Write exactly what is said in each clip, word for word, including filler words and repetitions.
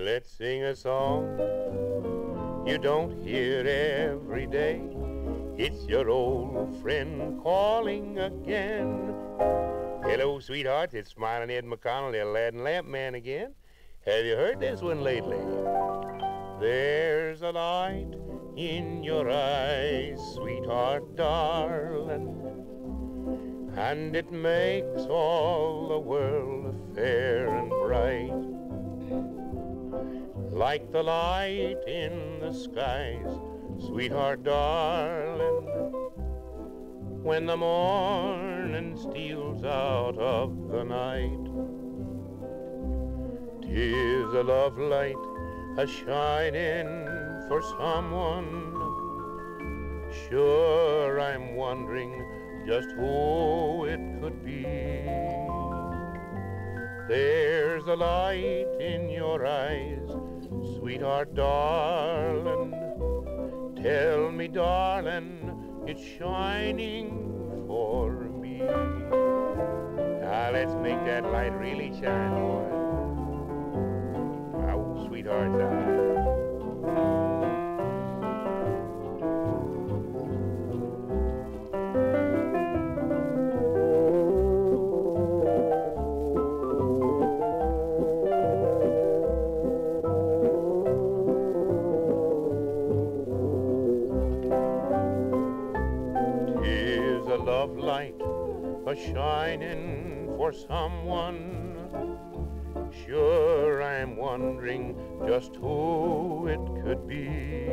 Let's sing a song you don't hear every day. It's your old friend calling again. Hello, sweetheart, it's Smiling Ed McConnell, the Aladdin lamp man again. Have you heard this one lately? There's a light in your eyes, sweetheart, darling, and it makes all the world fair and bright, like the light in the skies, sweetheart, darling, when the morning steals out of the night. 'Tis a love light a-shining for someone. Sure, I'm wondering just who it could be. There's a light in your eyes, sweetheart, darling. Tell me, darling, it's shining for me. Now let's make that light really shine, boy. Oh, sweetheart's eyes. 'Tis a love light a-shining for someone. Sure, I'm wondering just who it could be.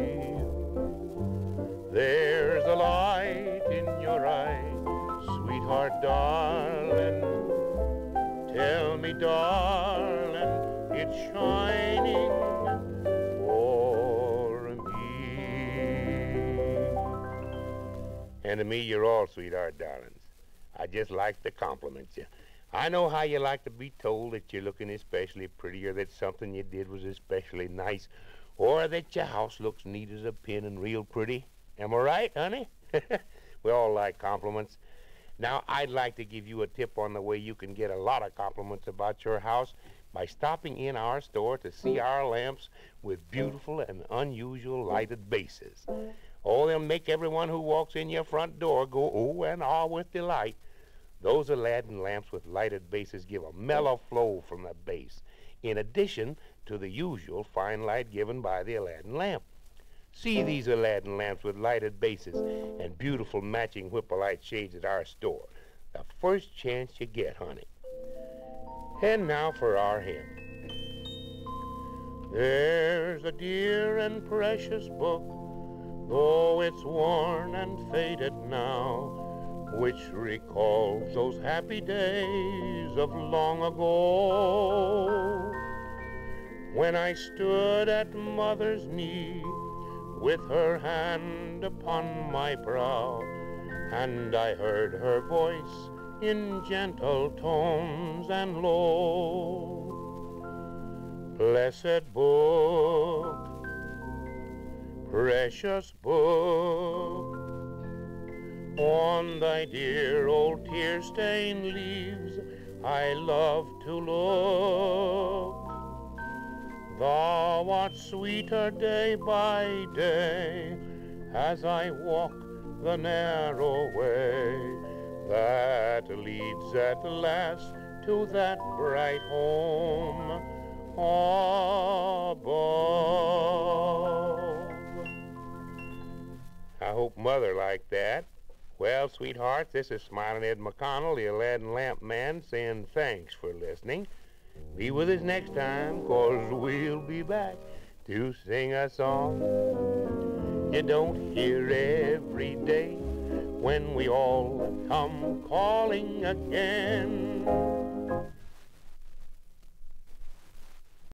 There's a light in your eye, sweetheart, darling. Tell me, darling, it's shining for me. And to me, you're all sweetheart, darlings. I just like to compliment you. I know how you like to be told that you're looking especially pretty, or that something you did was especially nice, or that your house looks neat as a pin and real pretty. Am I right, honey? We all like compliments. Now, I'd like to give you a tip on the way you can get a lot of compliments about your house by stopping in our store to see our lamps with beautiful and unusual lighted bases. Oh, they'll make everyone who walks in your front door go oh and ah with delight. Those Aladdin lamps with lighted bases give a mellow flow from the base, in addition to the usual fine light given by the Aladdin lamp. See these Aladdin lamps with lighted bases and beautiful matching whipple-light shades at our store the first chance you get, honey. And now for our hymn. There's a dear and precious book, though it's worn and faded now, which recalls those happy days of long ago, when I stood at mother's knee with her hand upon my brow, and I heard her voice in gentle tones and low. Blessed book, precious book, on thy dear old tear-stained leaves I love to look. Thou art sweeter day by day as I walk the narrow way that leads at last to that bright home above. I hope Mother liked that. Well, sweethearts, this is Smiling Ed McConnell, the Aladdin lamp man, saying thanks for listening. Be with us next time, 'cause we'll be back to sing a song you don't hear every day when we all come calling again.